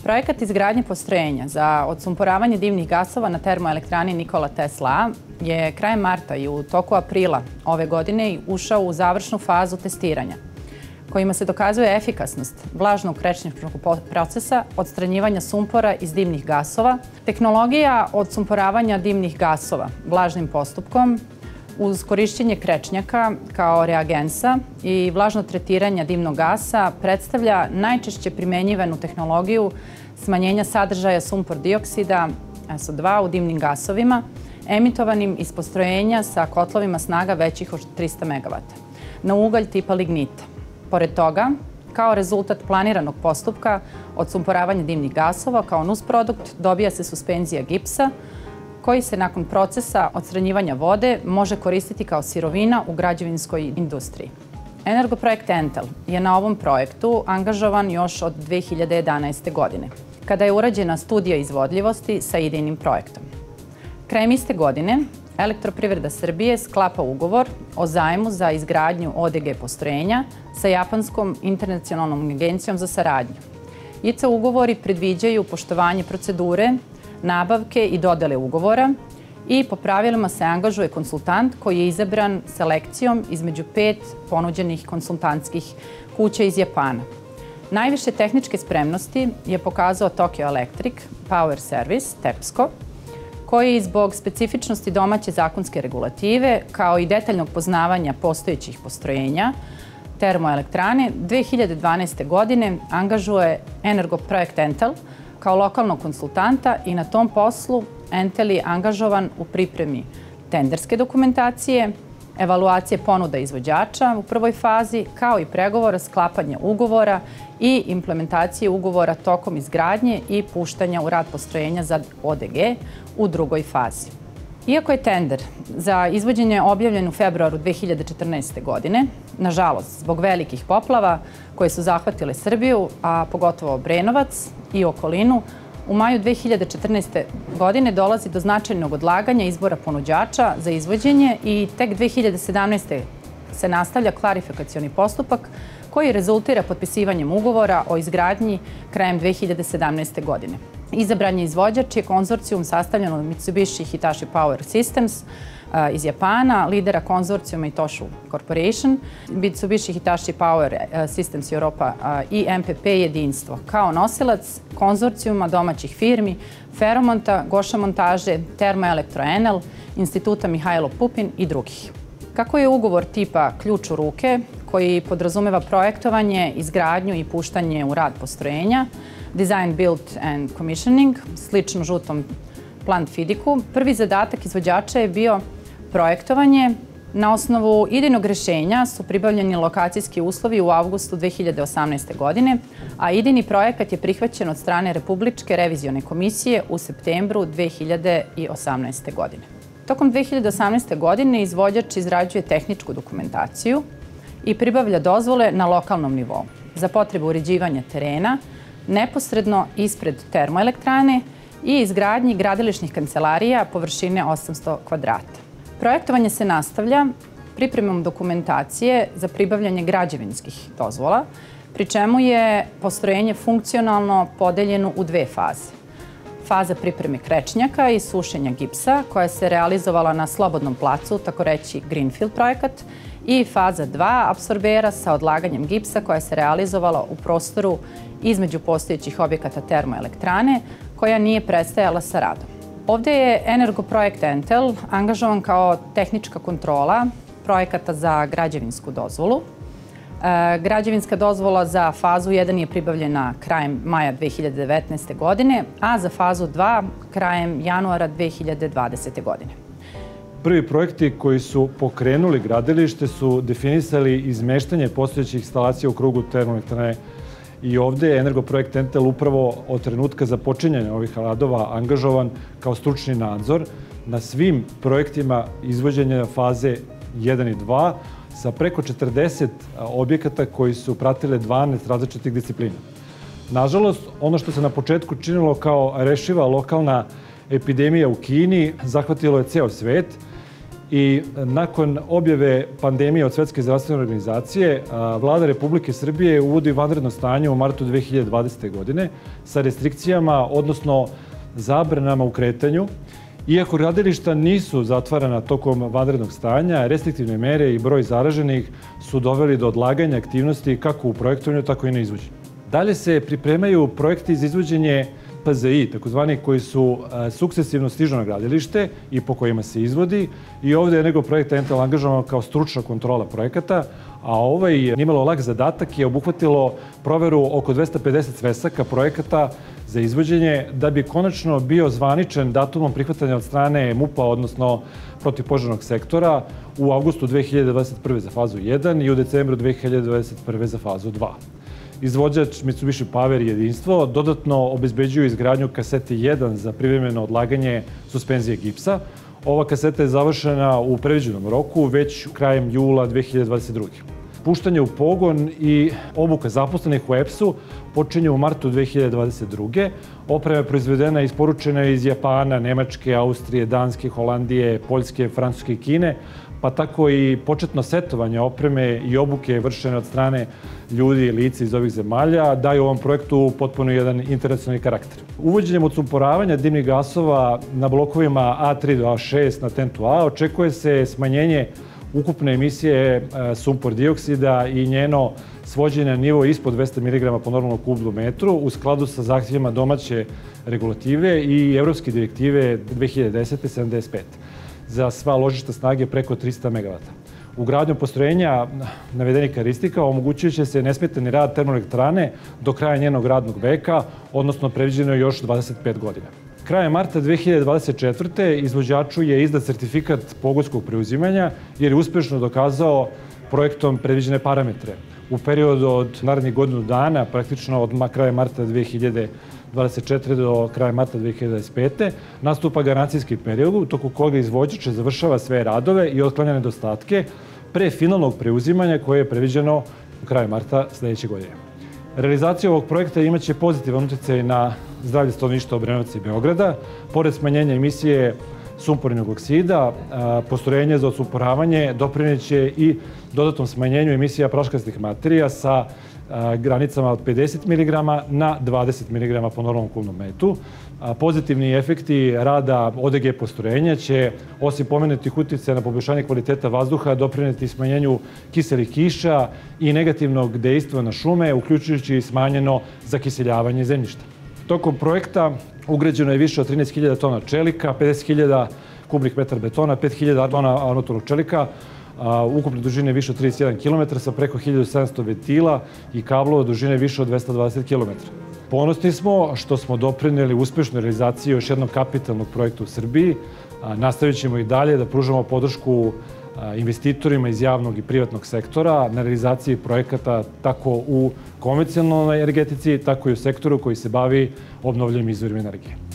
Projekat izgradnje postrojenja za odsumporavanje dimnih gasova na termoelektrani Nikola Tesla A je krajem marta i u toku aprila ove godine ušao u završnu fazu testiranja, kojima se dokazuje efikasnost vlažnog krečnjačkog procesa odstranjivanja sumpora iz dimnih gasova, tehnologija odsumporavanja dimnih gasova vlažnim postupkom uz korišćenje krečnjaka kao reagensa i vlažno tretiranje dimnog gasa predstavlja najčešće primenjivanu tehnologiju smanjenja sadržaja sumpor dioksida SO2 u dimnim gasovima emitovanim iz postrojenja sa kotlovima snaga većih od 300 MW na ugalj tipa lignita. Pored toga, kao rezultat planiranog postupka odsumporavanja dimnih gasova kao nusprodukt dobija se suspenzija gipsa koji se nakon procesa odstranjivanja vode može koristiti kao sirovina u građevinskoj industriji. Energoprojekt Entel je na ovom projektu angažovan još od 2011. godine, kada je urađena studija izvodljivosti sa idejnim projektom. Krajem iste godine, Elektroprivreda Srbije sklapa ugovor o zajmu za izgradnju ODG postrojenja sa Japanskom internacionalnom agencijom za saradnju. ICA ugovori predviđaju poštovanje procedure, nabavke i dodele ugovora i po pravilima se angažuje konsultant koji je izabran selekcijom između 5 ponuđenih konsultantskih kuća iz Japana. Najviše tehničke spremnosti je pokazao Tokyo Electric Power Service, TEPSCO, koji zbog specifičnosti domaće zakonske regulative, kao i detaljnog poznavanja postojećih postrojenja termoelektrane, 2012. godine angažuje Energoprojekt Entel kao lokalnog konsultanta i na tom poslu Entel je angažovan u pripremi tenderske dokumentacije, evaluacije ponuda izvođača u prvoj fazi, kao i pregovora, sklapanja ugovora i implementacije ugovora tokom izgradnje i puštanja u rad postrojenja za ODG u drugoj fazi. Iako je tender za izvođenje objavljen u februaru 2014. godine, nažalost, zbog velikih poplava koje su zahvatile Srbiju, a pogotovo Obrenovac i okolinu, u maju 2014. godine dolazi do značajnog odlaganja izbora ponuđača za izvođenje i tek 2017. se nastavlja klarifikacioni postupak koji rezultira potpisivanjem ugovora o izgradnji krajem 2017. godine. Izabran je izvođač je konzorcijum sastavljen od Mitsubishi Hitachi Power Systems iz Japana, lidera konzorcijuma i Toshu Corporation, Mitsubishi Hitachi Power Systems Europa i MPP jedinstvo, kao nosilac konzorcijuma domaćih firmi Ferromonta, Goša montaže, Termoelektro Enel, Instituta Mihajlo Pupin i drugih. Kako je ugovor tipa ključ u ruke, koji podrazumeva projektovanje, izgradnju i puštanje u rad postrojenja, design, build and commissioning, slično žutom plant fidiku, prvi zadatak izvođača je bio projektovanje. Na osnovu idejnog rešenja su pribavljeni lokacijski uslovi u avgustu 2018. godine, a idejni projekat je prihvaćen od strane Republičke revizione komisije u septembru 2018. godine. Tokom 2018. godine izvođač izrađuje tehničku dokumentaciju i pribavlja dozvole na lokalnom nivou za potrebu uređivanja terena neposredno ispred termoelektrane i izgradnji gradilišnih kancelarija površine 800 kvadrata. Projektovanje se nastavlja pripremom dokumentacije za pribavljanje građevinskih dozvola, pri čemu je postrojenje funkcionalno podeljeno u dve faze. Faza pripreme krečnjaka i sušenja gipsa, koja se realizovala na slobodnom placu, tako reći greenfield projekat, i faza 2 apsorbera sa odlaganjem gipsa, koja se realizovala u prostoru između postojećih objekata termoelektrane, koja nije prestajala sa radom. Ovde je Energoprojekt Entel angažovan kao tehnička kontrola projekata za građevinsku dozvolu. Građevinska dozvola za fazu 1 je pribavljena krajem maja 2019. godine, a za fazu 2 krajem januara 2020. godine. Prvi projekti koji su pokrenuli gradilište su definisali izmeštanje postojećih instalacija u krugu termoelektrane. I ovde je Energoprojekt Entel upravo od trenutka započinjanja ovih radova angažovan kao stručni nadzor na svim projektima izvođenja faze 1 i 2 sa preko 40 objekata koji su pratile 12 različitih disciplina. Nažalost, ono što se na početku činilo kao rešiva lokalna epidemija u Kini zahvatilo je ceo svet i nakon objave pandemije od Svetske zdravstvene organizacije, Vlada Republike Srbije uvodi vanredno stanje u martu 2020. godine sa restrikcijama, odnosno zabranama u kretanju. Iako gradilišta nisu zatvarana tokom vanrednog stanja, restriktivne mere i broj zaraženih su doveli do odlaganja aktivnosti kako u projektovanju, tako i na izvođenju. Dalje se pripremaju projekti za izvođenje PZI, takozvani, koji su sukcesivno stižu na gradilište i po kojima se izvodi. I ovde je Energoprojekt TNTL angažovan kao stručna kontrola projekata, a ovaj nimalo lak zadatak je obuhvatilo proveru oko 250 svesaka projekata za izvođenje da bi konačno bio zvaničan datumom prihvatanja od strane MUP-a, odnosno protivpožarnog sektora, u avgustu 2021. za fazu 1 i u decembru 2021. za fazu 2. Izvođač Mitsubishi Power i Jedinstvo dodatno obezbeđuju izgradnju kasete 1 za privremeno odlaganje suspenzije gipsa. Ova kaseta je završena u predviđenom roku već krajem jula 2022. Puštanje u pogon i obuka zaposlenih u EPS-u počinje u martu 2022. Oprema je proizvedena i isporučena iz Japana, Nemačke, Austrije, Danske, Holandije, Poljske, Francuske i Kine, pa tako i početno setovanje opreme i obuke vršene od strane ljudi i lica iz ovih zemalja daju ovom projektu potpuno jedan internacionalni karakter. Uvođenjem odsumporavanja dimnih gasova na blokovima A3 do A6 na TENT-u A očekuje se smanjenje ukupne emisije sumpor dioksida i njeno svođenje na nivo ispod 200 mg po normalnom kubnom metru u skladu sa zahtjevima domaće regulative i evropske direktive 2010-75 za sva ložišta snage preko 300 MW. Ugradnjom postrojenja navedenih karakteristika omogućit će se nesmetani rad termoelektrane do kraja njenog radnog veka, odnosno predviđeno je još 25 godina. Krajem marta 2024. izvođaču je izdat sertifikat pogonskog preuzimanja jer je uspešno dokazao projektom predviđene parametre. U periodu od narednih godinu dana, praktično od kraja marta 2024. do kraja marta 2025. nastupa garancijski period u toku koga izvođač završava sve radove i otklanja nedostatke pre finalnog preuzimanja koje je predviđeno u kraju marta sledeće godine. Realizacija ovog projekta imaće pozitivan utjecaj na zdravlje stanovništva Obrenovca i Beograda. Pored smanjenja emisije sumpornog oksida, postrojenje za odsumporavanje doprineće i dodatnom smanjenju emisija praškastih materija sa granicama od 50 mg na 20 mg po normalnom kubnom metru. Pozitivni efekti rada ODG postrojenja će, osim pomenutih utjecaja na poboljšanje kvaliteta vazduha, doprineti smanjenju kiselih kiša i negativnog dejstva na šume, uključujući i smanjeno zakiseljavanje zemljišta. Tokom projekta ugrađeno je više od 13.000 tona čelika, 50.000 kubnih metara betona, 5.000 tona armaturnog čelika, ukupne dužine više od 31 km sa preko 1700 ventila i kablova dužine više od 220 km. Ponosni smo što smo doprineli uspešnoj realizaciji još jednog kapitalnog projekta u Srbiji. Nastavit ćemo i dalje da pružamo podršku investitorima iz javnog i privatnog sektora na realizaciji projekata tako u konvencionalnoj energetici, tako i u sektoru koji se bavi obnovljivim izvorima energije.